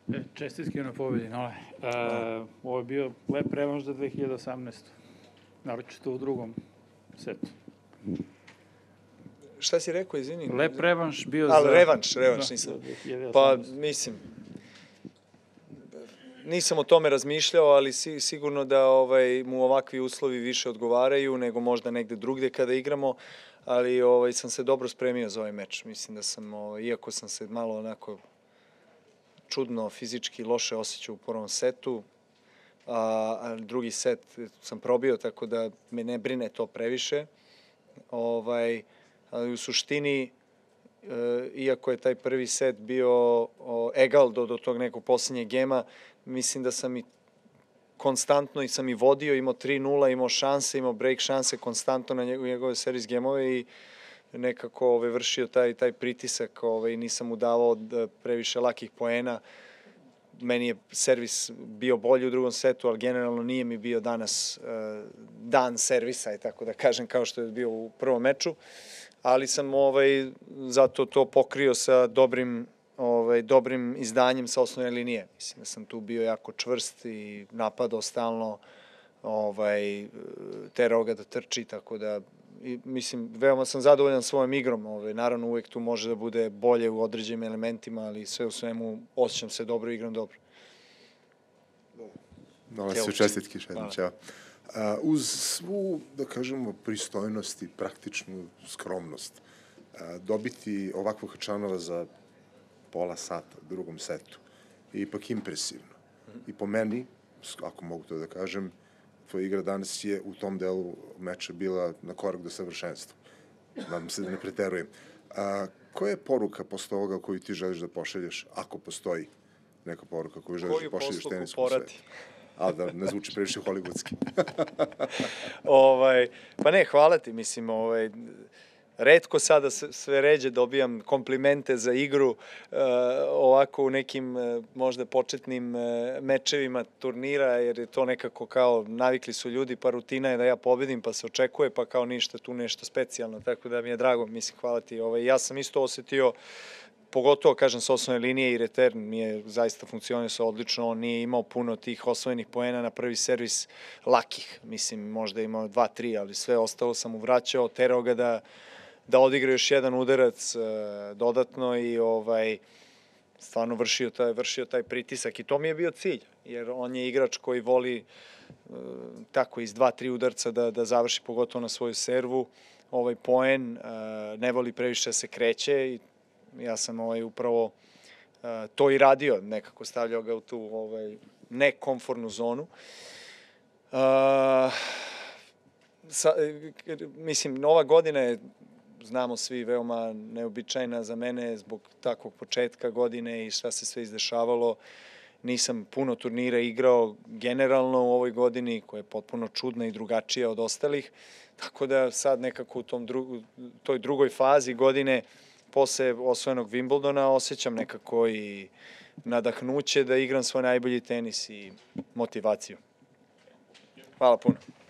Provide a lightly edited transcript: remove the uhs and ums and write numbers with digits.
Čestitke na pobedi, Nole. Ovo je bio lep revanš za 2018. Naročito u drugom setu. Šta si rekao, izvini? Lep revanš bio za... Ali revanš, nisam. Pa, mislim, nisam o tome razmišljao, ali sigurno da mu ovakvi uslovi više odgovaraju nego možda negde drugde kada igramo, ali sam se dobro spremio za ovaj meč. Mislim da sam, iako sam se malo onako čudno, fizički loše osjećao u prvom setu, a drugi set sam probio, tako da me ne brine to previše. Ali u suštini, iako je taj prvi set bio egal do tog nekog posljednjeg gema, mislim da sam i konstantno i sam i vodio, imao 3-0, imao šanse, imao break šanse konstantno na njegove servis gemove i nekako vršio taj pritisak, nisam mu davao previše lakih poena. Meni je servis bio bolji u drugom setu, ali generalno nije mi bio danas dan servisa, tako da kažem, kao što je bio u prvom meču. Ali sam zato to pokrio sa dobrim izdanjem sa osnovne linije. Mislim da sam tu bio jako čvrst i napadao stalno, terao ga da trči, tako da mislim, veoma sam zadovoljan svojom igrom. Naravno, uvek tu može da bude bolje u određenim elementima, ali sve u svemu osjećam se dobro, igram dobro. Nole se čestitki, Šednića. Uz svu, da kažemo, pristojnost i praktičnu skromnost, dobiti ovakvog članova za pola sata u drugom setu je ipak impresivno. I po meni, ako mogu to da kažem, tvoja igra danas je u tom delu meča bila na korak do savršenstva. Nadam se da ne preterujem. Koja je poruka posle ovoga koju ti želiš da pošalješ, ako postoji neka poruka koju želiš da pošalješ teniskom svetu? A da ne zvuči previše hollywoodski. Pa ne, hvala ti, mislim, retko sada sve ređe dobijam komplimente za igru ovako u nekim možda početnim mečevima turnira, jer je to nekako kao navikli su ljudi, pa rutina je da ja pobedim, pa se očekuje, pa kao ništa tu nešto specijalno, tako da mi je drago, mislim, hvala ti. Ja sam isto osetio, pogotovo, kažem, sa osnovne linije i return mi je zaista funkcionisao odlično, on nije imao puno tih osvojenih poena na prvi servis lakih, mislim, možda imao 2-3, ali sve ostalo sam mu vraćao, terao ga da odigra još jedan udarac dodatno i stvarno vršio taj pritisak i to mi je bio cilj, jer on je igrač koji voli tako iz 2-3 udarca da završi pogotovo na svoju servu poen, ne voli previše da se kreće i ja sam upravo to i radio, nekako stavljao ga u tu nekomfortnu zonu. Mislim, nova godina je, znamo svi, veoma neobičajna za mene zbog takvog početka godine i šta se sve izdešavalo. Nisam puno turnira igrao generalno u ovoj godini, koja je potpuno čudna i drugačija od ostalih, tako da sad nekako u toj drugoj fazi godine posle osvojenog Wimbledona osjećam nekako i nadahnuće da igram svoj najbolji tenis i motivaciju. Hvala puno.